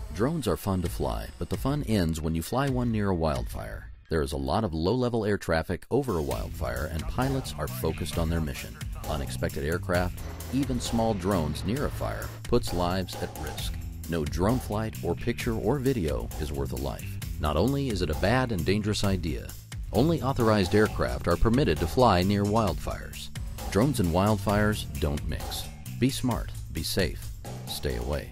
Drones are fun to fly, but the fun ends when you fly one near a wildfire. There is a lot of low-level air traffic over a wildfire, and pilots are focused on their mission. Unexpected aircraft, even small drones near a fire, puts lives at risk. No drone flight or picture or video is worth a life. Not only is it a bad and dangerous idea, only authorized aircraft are permitted to fly near wildfires. Drones and wildfires don't mix. Be smart, be safe, stay away.